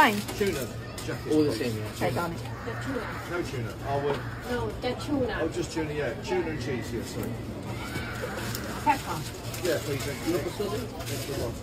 same? Tuna jacket. All the same, yeah. Okay, garnish. No tuna. No, the tuna. Oh, just tuna, yeah. Tuna and cheese, yeah, sorry. Pepper. Yeah, please. Thank you. Thanks a lot.